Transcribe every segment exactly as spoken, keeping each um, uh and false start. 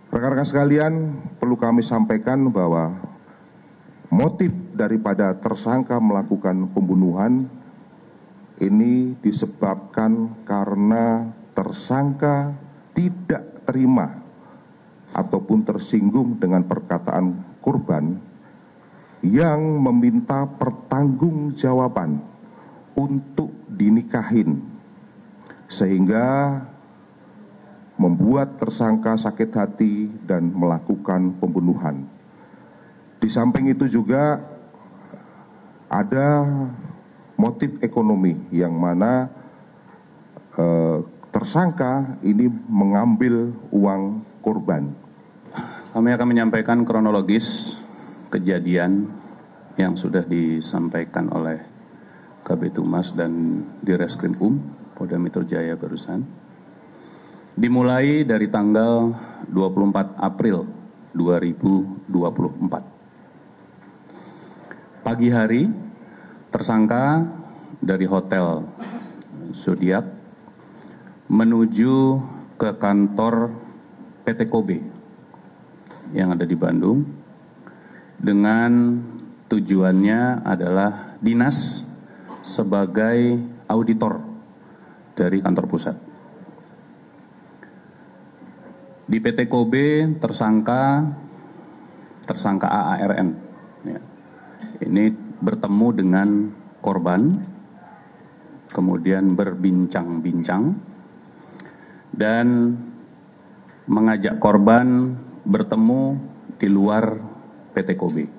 Rekan-rekan sekalian, perlu kami sampaikan bahwa motif daripada tersangka melakukan pembunuhan ini disebabkan karena tersangka tidak terima ataupun tersinggung dengan perkataan korban yang meminta pertanggungjawaban untuk dinikahin, sehingga membuat tersangka sakit hati dan melakukan pembunuhan. Di samping itu juga ada motif ekonomi yang mana eh, tersangka ini mengambil uang korban. Kami akan menyampaikan kronologis kejadian yang sudah disampaikan oleh Kabid Humas dan Direskrim Um Polda Metro Jaya barusan. Dimulai dari tanggal dua puluh empat April dua ribu dua puluh empat. Pagi hari, tersangka dari Hotel Zodiac menuju ke kantor P T Kobe yang ada di Bandung dengan tujuannya adalah dinas sebagai auditor dari kantor pusat. Di P T Kobe tersangka tersangka A A R N ya, ini bertemu dengan korban, kemudian berbincang-bincang dan mengajak korban bertemu di luar P T Kobe.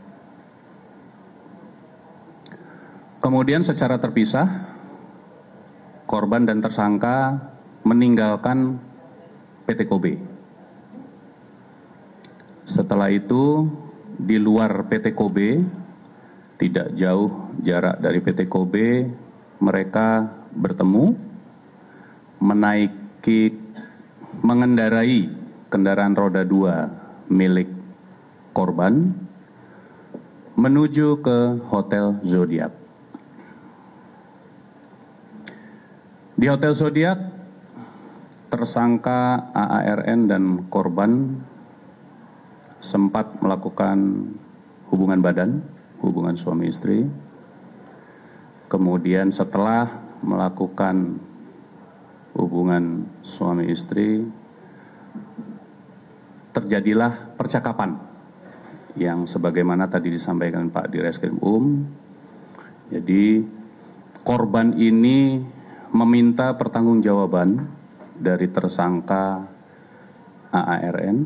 Kemudian secara terpisah korban dan tersangka meninggalkan P T Kobe. Setelah itu di luar P T Kobe, tidak jauh jarak dari P T Kobe, mereka bertemu, menaiki, mengendarai kendaraan roda dua milik korban, menuju ke Hotel Zodiac. Di Hotel Zodiac, tersangka A A R N dan korban sempat melakukan hubungan badan, hubungan suami istri. Kemudian setelah melakukan hubungan suami istri, terjadilah percakapan yang sebagaimana tadi disampaikan Pak Direskrim Um. Jadi korban ini meminta pertanggungjawaban dari tersangka A A R N,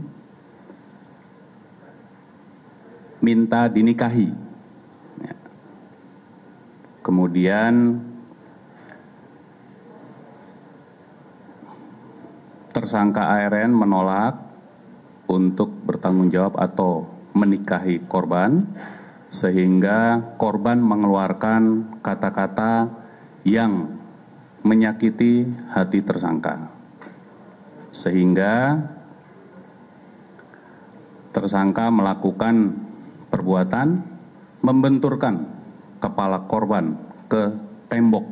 minta dinikahi. Ya. Kemudian tersangka A A R N menolak untuk bertanggung jawab atau menikahi korban, sehingga korban mengeluarkan kata-kata yang menyakiti hati tersangka. Sehingga tersangka melakukan perbuatan membenturkan kepala korban ke tembok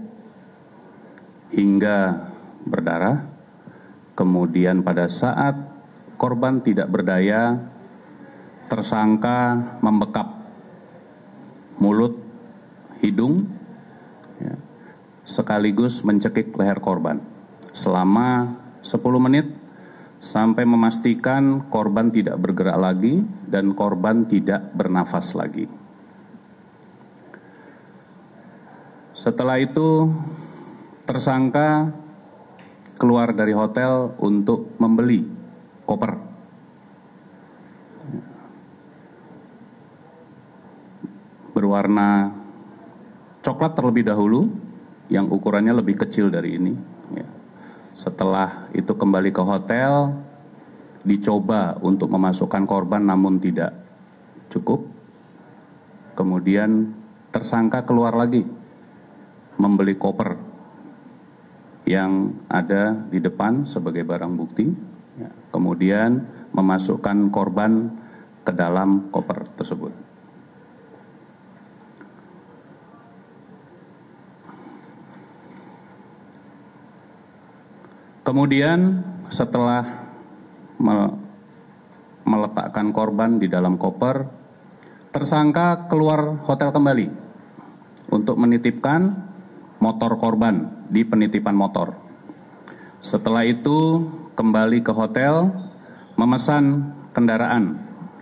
hingga berdarah. Kemudian pada saat korban tidak berdaya, tersangka membekap mulut, hidung, ya, sekaligus mencekik leher korban selama sepuluh menit sampai memastikan korban tidak bergerak lagi dan korban tidak bernafas lagi. Setelah itu tersangka keluar dari hotel untuk membeli koper. Berwarna coklat terlebih dahulu, yang ukurannya lebih kecil dari ini. Setelah itu kembali ke hotel, dicoba untuk memasukkan korban namun tidak cukup. Kemudian tersangka keluar lagi membeli koper yang ada di depan sebagai barang bukti. Kemudian memasukkan korban ke dalam koper tersebut. Kemudian setelah meletakkan korban di dalam koper, tersangka keluar hotel kembali untuk menitipkan motor korban di penitipan motor. Setelah itu kembali ke hotel, memesan kendaraan.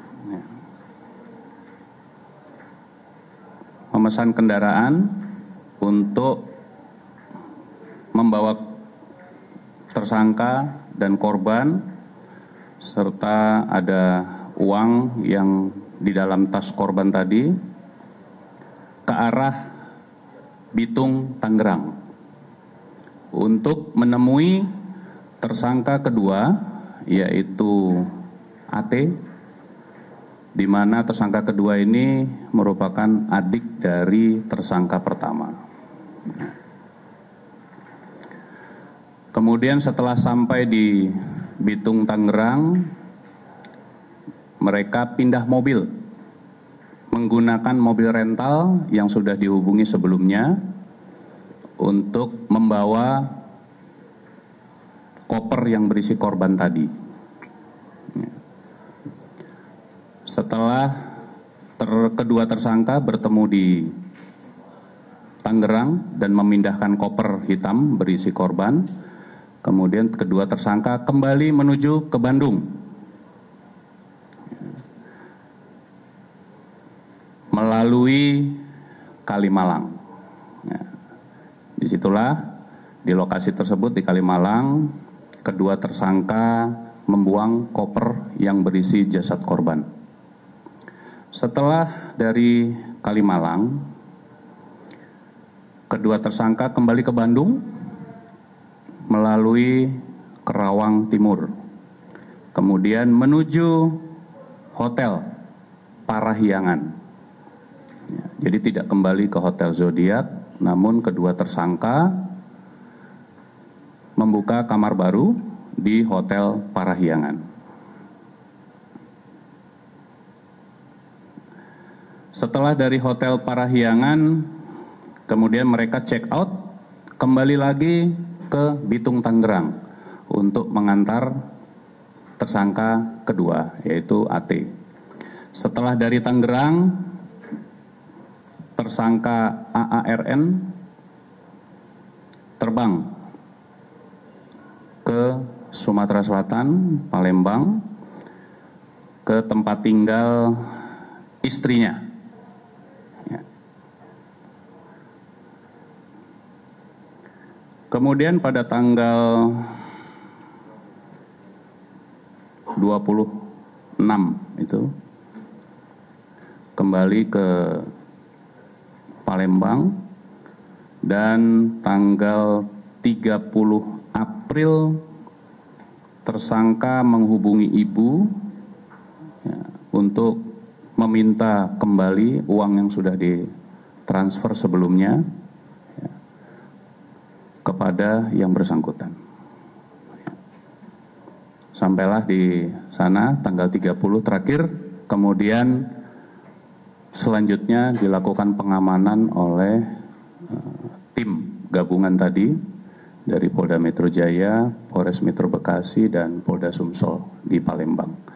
Memesan kendaraan untuk membawa tersangka dan korban, serta ada uang yang di dalam tas korban tadi ke arah Bitung, Tangerang untuk menemui tersangka kedua, yaitu A T, di mana tersangka kedua ini merupakan adik dari tersangka pertama. Kemudian setelah sampai di Bitung, Tangerang, mereka pindah mobil menggunakan mobil rental yang sudah dihubungi sebelumnya untuk membawa koper yang berisi korban tadi. Setelah ter, kedua tersangka bertemu di Tangerang dan memindahkan koper hitam berisi korban, kemudian kedua tersangka kembali menuju ke Bandung melalui Kalimalang. Disitulah di lokasi tersebut di Kalimalang, kedua tersangka membuang koper yang berisi jasad korban. Setelah dari Kalimalang, kedua tersangka kembali ke Bandung melalui Kerawang Timur, kemudian menuju Hotel Parahyangan. Ya, jadi tidak kembali ke Hotel Zodiac, namun kedua tersangka membuka kamar baru di Hotel Parahyangan. Setelah dari Hotel Parahyangan, kemudian mereka check out, kembali lagi ke Bitung, Tangerang untuk mengantar tersangka kedua, yaitu A T. Setelah dari Tangerang, tersangka A A R N terbang ke Sumatera Selatan, Palembang, ke tempat tinggal istrinya. Ya. Kemudian pada tanggal dua puluh enam itu kembali ke Palembang, dan tanggal tiga puluh April tersangka menghubungi ibu ya, untuk meminta kembali uang yang sudah ditransfer sebelumnya ya, kepada yang bersangkutan. Sampailah di sana tanggal tiga puluh terakhir, kemudian selanjutnya dilakukan pengamanan oleh uh, tim gabungan tadi dari Polda Metro Jaya, Polres Metro Bekasi, dan Polda Sumsel di Palembang.